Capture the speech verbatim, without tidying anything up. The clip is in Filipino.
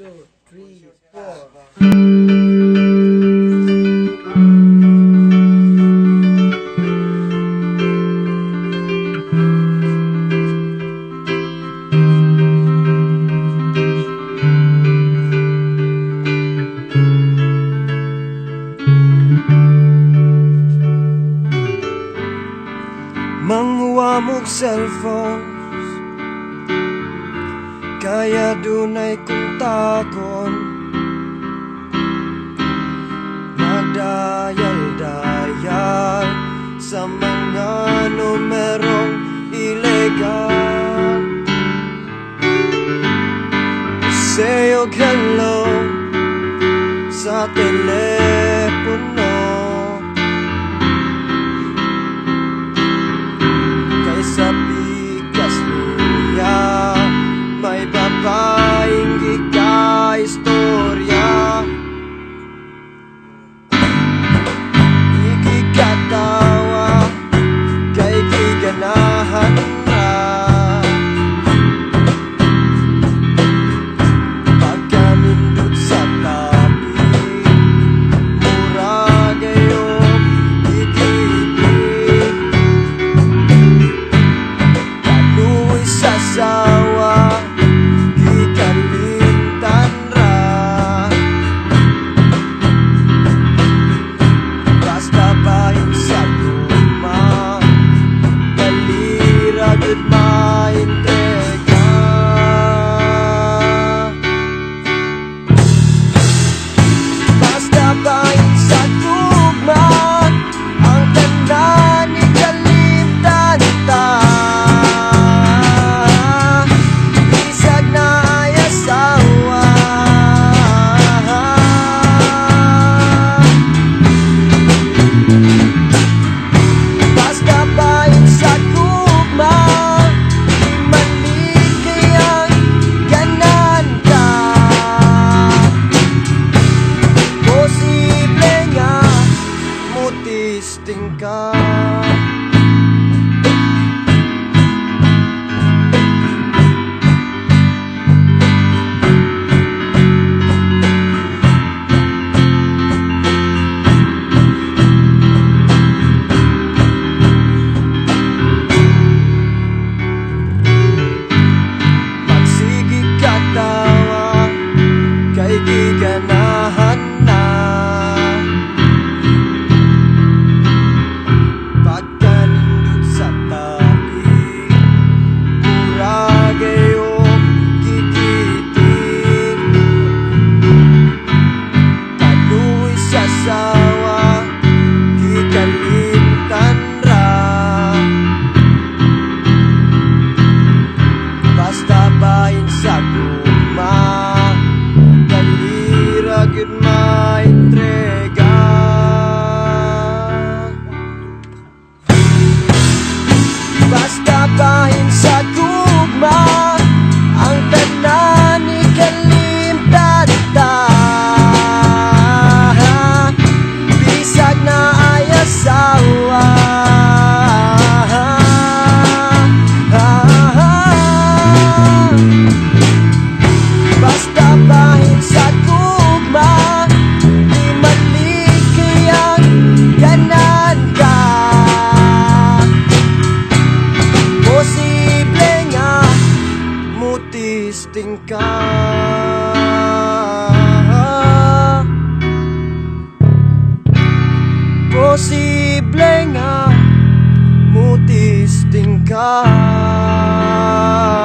two, three, four. Manghuwa mo'g cellphones, kaya dunay kontakon. Madayal-dayal sa mga numerong ilegal. Say og hello sa telepono, sa bigas niya may babaeng ika-istorya. Ikikatawa kay giganahan na pagkanindot sa tabi, mura gayong ikibig. Sasawa gikalintan ra, basta bahin sa luma, dalira gud maintrega. Basta bahin sa luma, ang tanan ni kalimtan ta. Tingkah magsige katawa kay giganahan na. Sasawa gikalimtan ra, basta bahin sa luma, dalira gud maintrega. Basta bahin sa luma, ang tanan ni kalimtan ta. Sawa basta bahin sa tugma, di maligayang ganan ka. Posible nga mutisting ka. Posible nga mutisting ka.